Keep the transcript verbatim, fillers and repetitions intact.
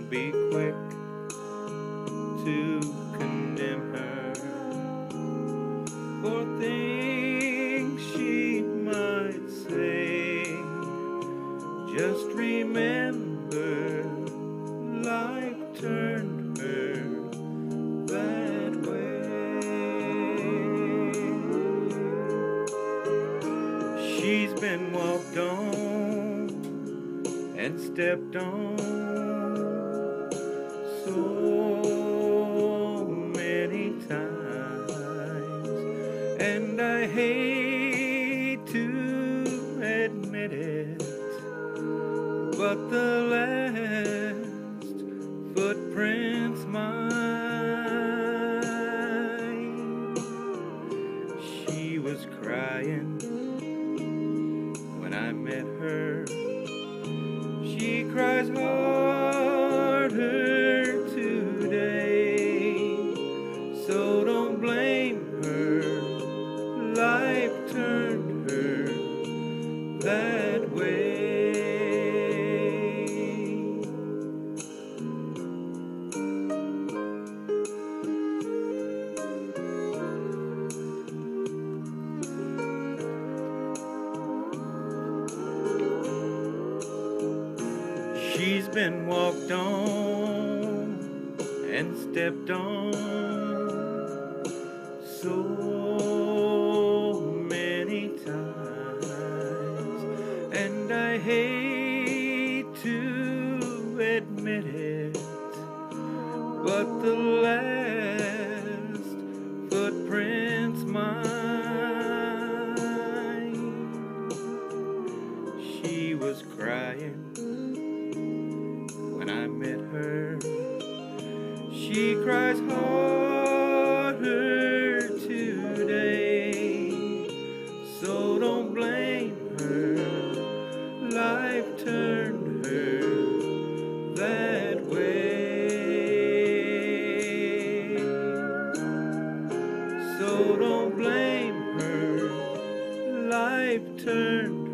be quick to condemn her for things she might say. Just remember, life turned her that way. She's been walked on and stepped on so many times, and I hate to admit it, but the last footprint's mine. She was crying when I met her. She cries harder today, so don't blame her. Life turned her that way. She's been walked on and stepped on so many times, and I hate to admit it, but the last footprint's mine. She was crying when I met her. She cries harder today, so don't blame her. Life turned her that way. So don't blame her. Life turned